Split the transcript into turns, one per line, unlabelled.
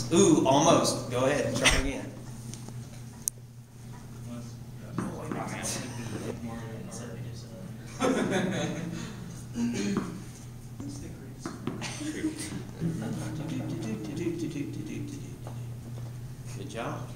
Ooh, almost. Go ahead, try again. Good job.